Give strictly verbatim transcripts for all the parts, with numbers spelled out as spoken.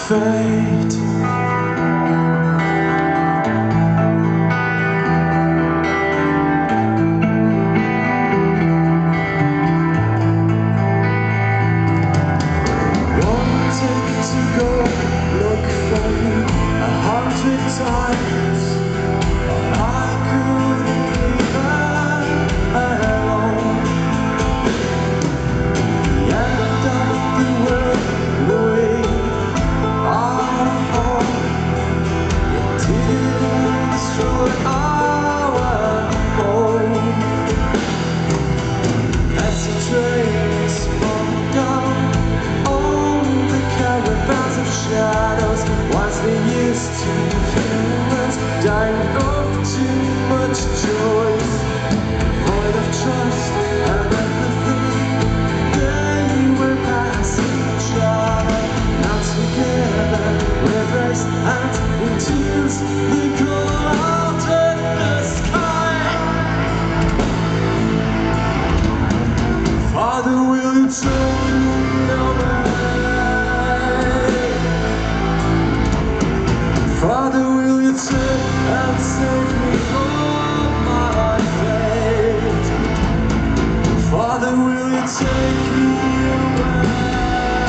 fate. Wanted to go look for you a hundred times. I couldn't leave alone. The end of the world, we are home. It didn't destroy our home. As the train spun down on the caravans of shadows, once we used to humans, dying of too much choice, void of trust and empathy. They were passing each other. Now together we've raised hands in tears. The call out in the sky. Father, will you take me away? Father, will you take and save me from my fate? Father, will you take me away?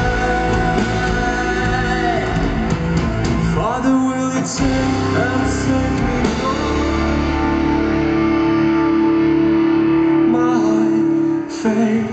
Father, will you take and save me from my fate?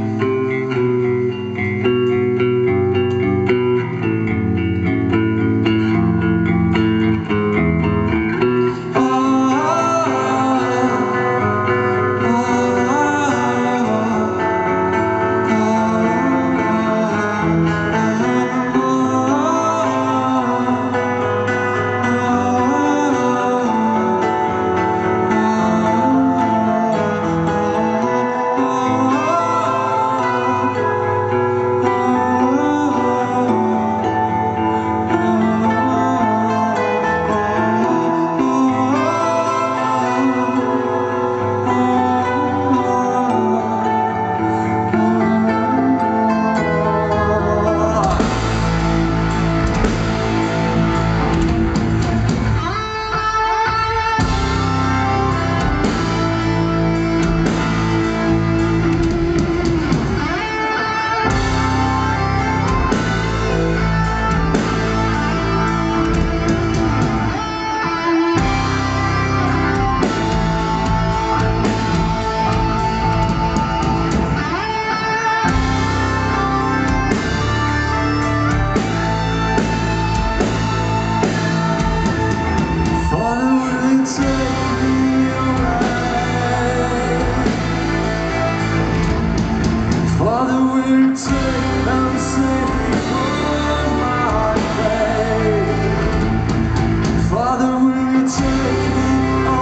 Father, will you take and save me from my fate? Father, will you take me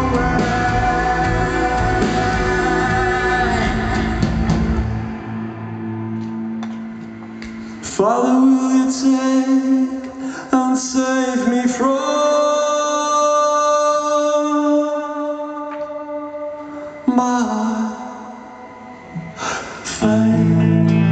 away? Father, will you take and save me from my fate?